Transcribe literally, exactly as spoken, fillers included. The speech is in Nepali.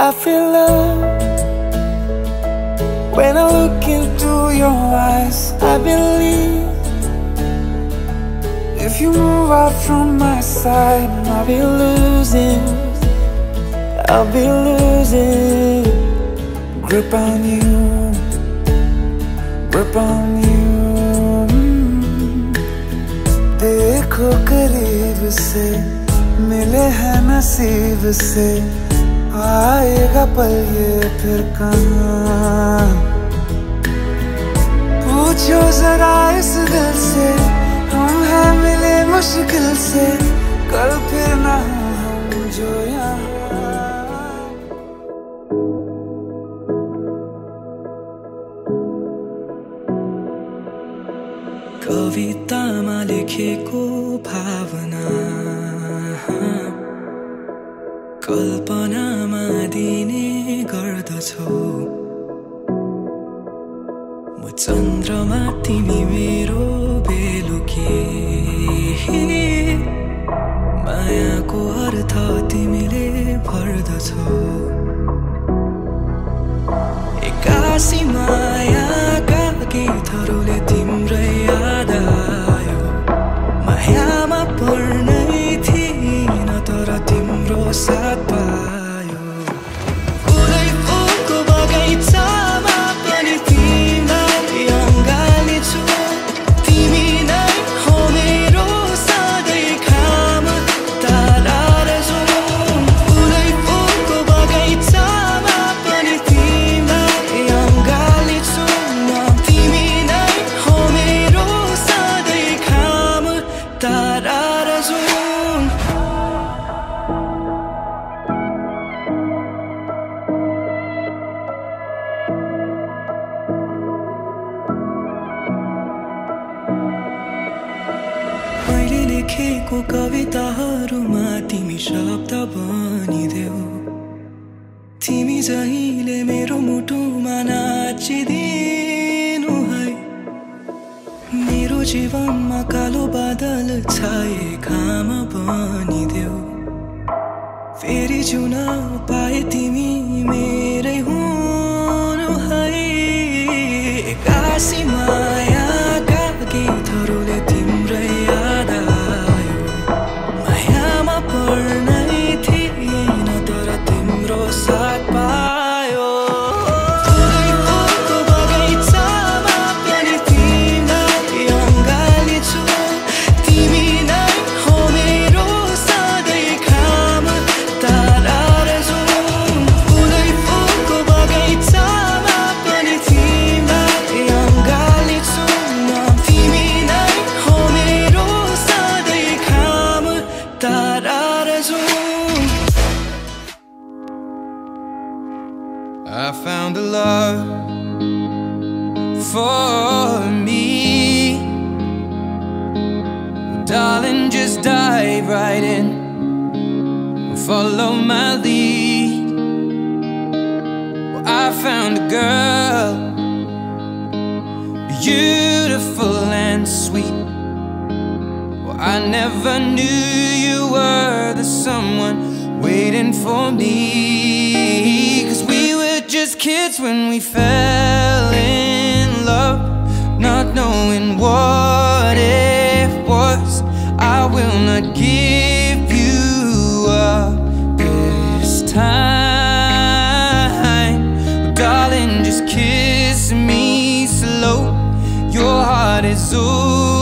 I feel love when I look into your eyes. I believe if you move out from my side, I'll be losing, I'll be losing grip on you, grip on you. देखो करीब से मिले हैं नसीब से, आएगा पल ये फिर कहाँ। पूछो जरा इस दिल से, हम हैं मिले मुश्किल से, कल फिर ना हम जो यहाँ। कवितामा लेखेको भावना कल्पनामा दिने गर्दछौ। म चन्द्रमा तिमी मेरो बेलुकी, मायाको अर्थ तिमीले भर्दछौ। एक्कासी मायाका गीतहरूले तिम्रै याद आयो। मायामा पर्नै थिइन तर तिम्रो साथ पायो। फुलै फुलको बगैँचामा पनि तिमीलाई अँगालिछु। तिमी नै हो मेरो सधैँ खाम तारा र जुन। फुलै फुलको बगैँचामा पनि तिमीलाई अँगालिछु म। तिमी नै हो मेरो सधैँ खाम तारा र जुन। मैले लेखेको कविताहरूमा तिमी शब्द बनिदेऊ। तिमी जहिले मेरो मुटुमा नाचिदिनु है। मेरो जीवनमा कालो बादल छाए घाम बनिदेऊ। फेरि जिउन पाए तिमी मेरै हुनु है। एक्कासी मायाका गीतहरूले तिम्रै याद आयो। मायामा पर्नै थिइन तर तिम्रो साथ पायो। फुलै फुलको बगैँचामा पनि तिमीलाई अँगालिछु। तिमी नै हो मेरो सधैँ खाम तारा र जुन। फुलै फुलको बगैँचामा पनि तिमीलाई अँगालिछु म। तिमी नै हो मेरो सधैँ खाम तारा र जुन। I found a love for me. Darling, just dive right in, follow my lead. Well, I found a girl, beautiful and sweet. Well, I never knew you were the someone waiting for me. 'Cause we were just kids when we fell in love, not knowing what it was. I will not give you up this time. But darling, just kiss me slow. Your heart is over.